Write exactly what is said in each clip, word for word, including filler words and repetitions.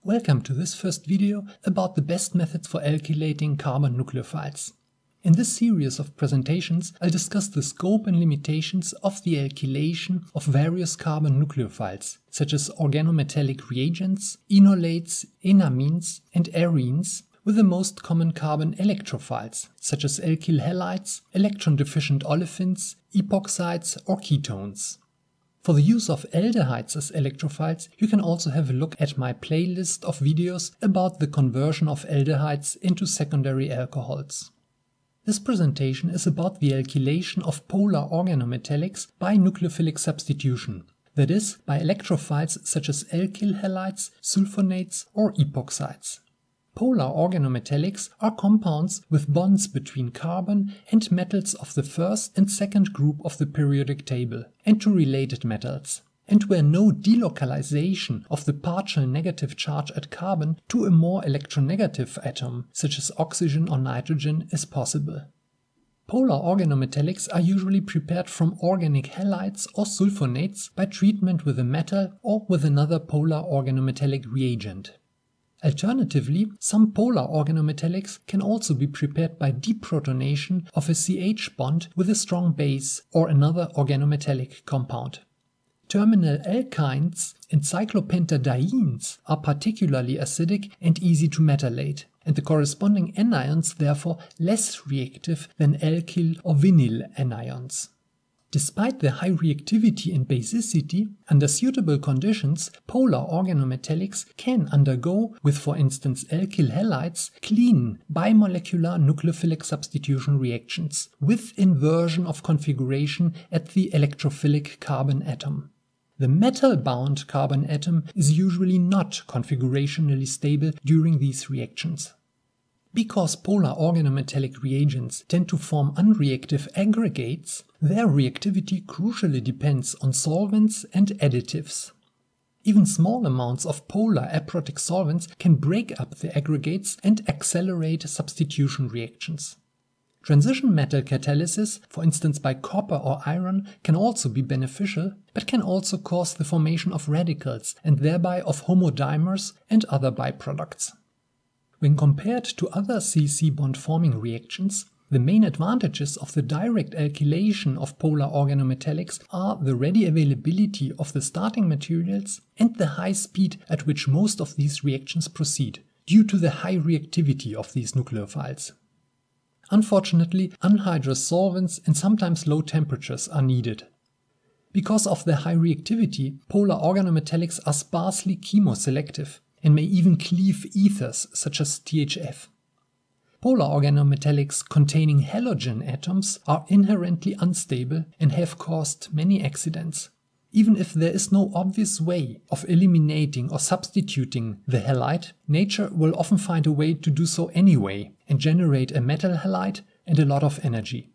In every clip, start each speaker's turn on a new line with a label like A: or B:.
A: Welcome to this first video about the best methods for alkylating carbon nucleophiles. In this series of presentations, I'll discuss the scope and limitations of the alkylation of various carbon nucleophiles, such as organometallic reagents, enolates, enamines, and arenes, with the most common carbon electrophiles, such as alkyl halides, electron-deficient olefins, epoxides, or ketones. For the use of aldehydes as electrophiles, you can also have a look at my playlist of videos about the conversion of aldehydes into secondary alcohols. This presentation is about the alkylation of polar organometallics by nucleophilic substitution, that is, by electrophiles such as alkyl halides, sulfonates, or epoxides. Polar organometallics are compounds with bonds between carbon and metals of the first and second group of the periodic table, and to related metals, and where no delocalization of the partial negative charge at carbon to a more electronegative atom, such as oxygen or nitrogen, is possible. Polar organometallics are usually prepared from organic halides or sulfonates by treatment with a metal or with another polar organometallic reagent. Alternatively, some polar organometallics can also be prepared by deprotonation of a C H bond with a strong base or another organometallic compound. Terminal alkynes and cyclopentadienes are particularly acidic and easy to metallate, and the corresponding anions therefore less reactive than alkyl or vinyl anions. Despite their high reactivity and basicity, under suitable conditions, polar organometallics can undergo, with for instance alkyl halides, clean bimolecular nucleophilic substitution reactions with inversion of configuration at the electrophilic carbon atom. The metal-bound carbon atom is usually not configurationally stable during these reactions. Because polar organometallic reagents tend to form unreactive aggregates, their reactivity crucially depends on solvents and additives. Even small amounts of polar aprotic solvents can break up the aggregates and accelerate substitution reactions. Transition metal catalysis, for instance by copper or iron, can also be beneficial, but can also cause the formation of radicals and thereby of homodimers and other byproducts. When compared to other C C bond-forming reactions, the main advantages of the direct alkylation of polar organometallics are the ready availability of the starting materials and the high speed at which most of these reactions proceed, due to the high reactivity of these nucleophiles. Unfortunately, anhydrous solvents and sometimes low temperatures are needed. Because of their high reactivity, polar organometallics are sparsely chemoselective and may even cleave ethers such as T H F. Polar organometallics containing halogen atoms are inherently unstable and have caused many accidents. Even if there is no obvious way of eliminating or substituting the halide, nature will often find a way to do so anyway and generate a metal halide and a lot of energy.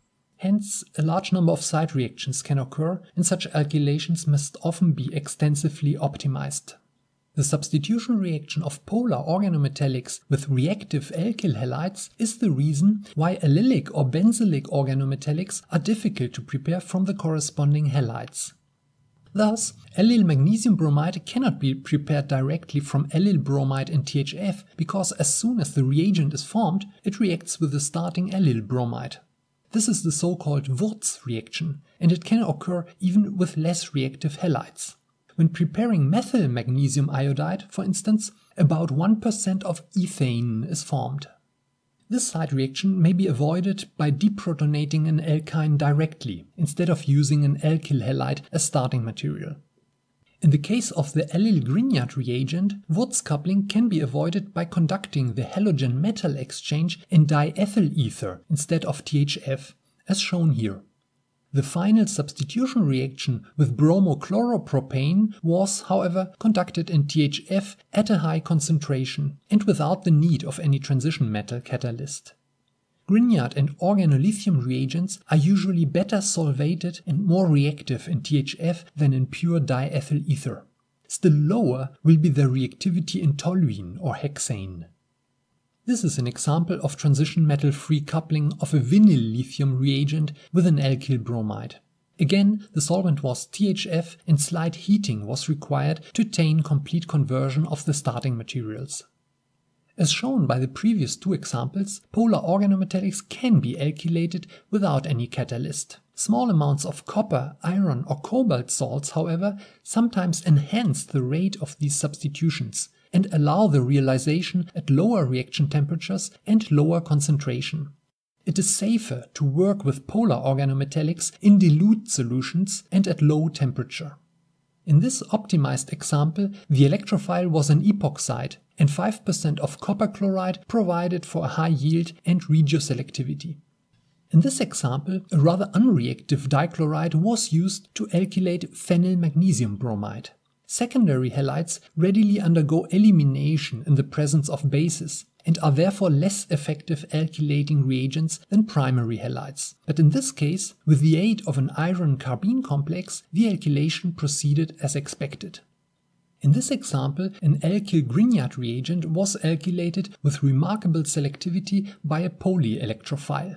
A: Hence, a large number of side reactions can occur, and such alkylations must often be extensively optimized. The substitution reaction of polar organometallics with reactive alkyl halides is the reason why allylic or benzylic organometallics are difficult to prepare from the corresponding halides. Thus, allyl magnesium bromide cannot be prepared directly from allyl bromide and T H F because as soon as the reagent is formed, it reacts with the starting allyl bromide. This is the so-called Wurtz reaction, and it can occur even with less reactive halides. When preparing methyl magnesium iodide, for instance, about one percent of ethane is formed. This side reaction may be avoided by deprotonating an alkyne directly, instead of using an alkyl halide as starting material. In the case of the allyl-Grignard reagent, Wurtz coupling can be avoided by conducting the halogen-metal exchange in diethyl ether instead of T H F, as shown here. The final substitution reaction with bromochloropropane was, however, conducted in T H F at a high concentration and without the need of any transition metal catalyst. Grignard and organolithium reagents are usually better solvated and more reactive in T H F than in pure diethyl ether. Still lower will be their reactivity in toluene or hexane. This is an example of transition metal-free coupling of a vinyl lithium reagent with an alkyl bromide. Again, the solvent was T H F and slight heating was required to attain complete conversion of the starting materials. As shown by the previous two examples, polar organometallics can be alkylated without any catalyst. Small amounts of copper, iron or cobalt salts, however, sometimes enhance the rate of these substitutions and allow the realization at lower reaction temperatures and lower concentration. It is safer to work with polar organometallics in dilute solutions and at low temperature. In this optimized example, the electrophile was an epoxide and five percent of copper chloride provided for a high yield and regioselectivity. In this example, a rather unreactive dichloride was used to alkylate phenyl magnesium bromide. Secondary halides readily undergo elimination in the presence of bases and are therefore less effective alkylating reagents than primary halides. But in this case, with the aid of an iron-carbene complex, the alkylation proceeded as expected. In this example, an alkyl Grignard reagent was alkylated with remarkable selectivity by a polyelectrophile.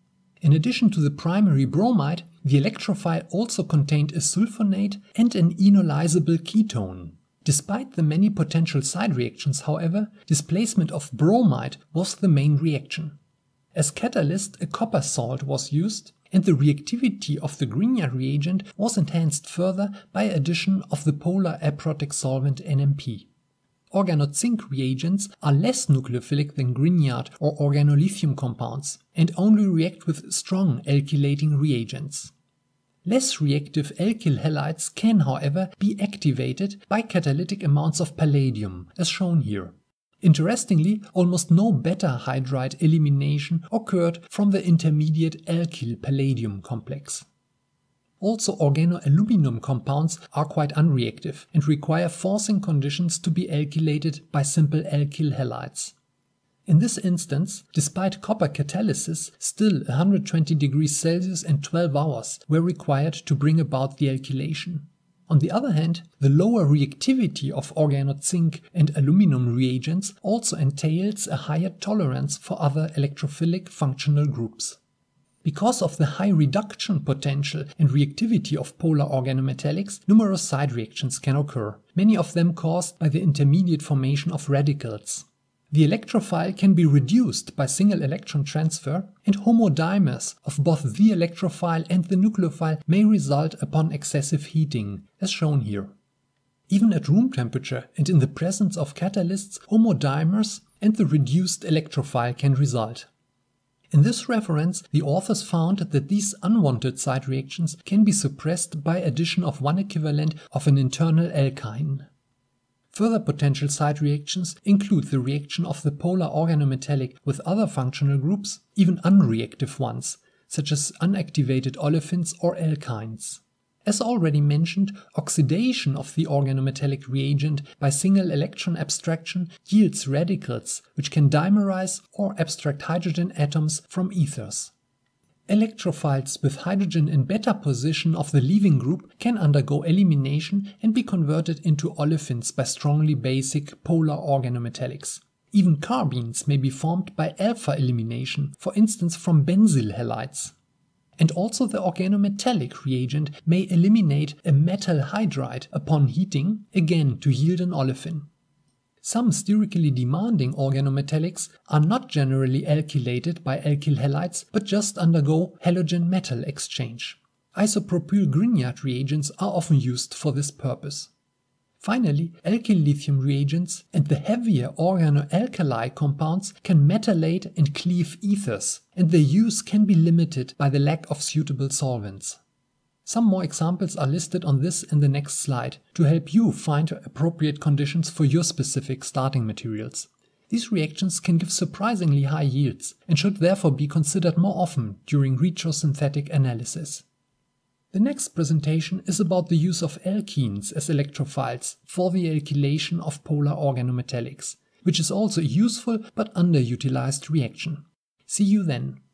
A: In addition to the primary bromide, the electrophile also contained a sulfonate and an enolizable ketone. Despite the many potential side reactions, however, displacement of bromide was the main reaction. As catalyst, a copper salt was used, and the reactivity of the Grignard reagent was enhanced further by addition of the polar aprotic solvent N M P. Organozinc reagents are less nucleophilic than Grignard or organolithium compounds and only react with strong alkylating reagents. Less reactive alkyl halides can, however, be activated by catalytic amounts of palladium, as shown here. Interestingly, almost no beta hydride elimination occurred from the intermediate alkyl palladium complex. Also, organoaluminum compounds are quite unreactive and require forcing conditions to be alkylated by simple alkyl halides. In this instance, despite copper catalysis, still one hundred twenty degrees Celsius and twelve hours were required to bring about the alkylation. On the other hand, the lower reactivity of organozinc and aluminum reagents also entails a higher tolerance for other electrophilic functional groups. Because of the high reduction potential and reactivity of polar organometallics, numerous side reactions can occur, many of them caused by the intermediate formation of radicals. The electrophile can be reduced by single electron transfer, and homodimers of both the electrophile and the nucleophile may result upon excessive heating, as shown here. Even at room temperature and in the presence of catalysts, homodimers and the reduced electrophile can result. In this reference, the authors found that these unwanted side reactions can be suppressed by addition of one equivalent of an internal alkyne. Further potential side reactions include the reaction of the polar organometallic with other functional groups, even unreactive ones, such as unactivated olefins or alkynes. As already mentioned, oxidation of the organometallic reagent by single electron abstraction yields radicals which can dimerize or abstract hydrogen atoms from ethers. Electrophiles with hydrogen in beta position of the leaving group can undergo elimination and be converted into olefins by strongly basic polar organometallics. Even carbenes may be formed by alpha elimination, for instance from benzyl halides. And also the organometallic reagent may eliminate a metal hydride upon heating, again to yield an olefin. Some sterically demanding organometallics are not generally alkylated by alkyl halides but just undergo halogen-metal exchange. Isopropyl Grignard reagents are often used for this purpose. Finally, alkyl lithium reagents and the heavier organoalkali compounds can metallate and cleave ethers, and their use can be limited by the lack of suitable solvents. Some more examples are listed on this and the next slide to help you find appropriate conditions for your specific starting materials. These reactions can give surprisingly high yields and should therefore be considered more often during retrosynthetic analysis. The next presentation is about the use of alkenes as electrophiles for the alkylation of polar organometallics, which is also a useful but underutilized reaction. See you then.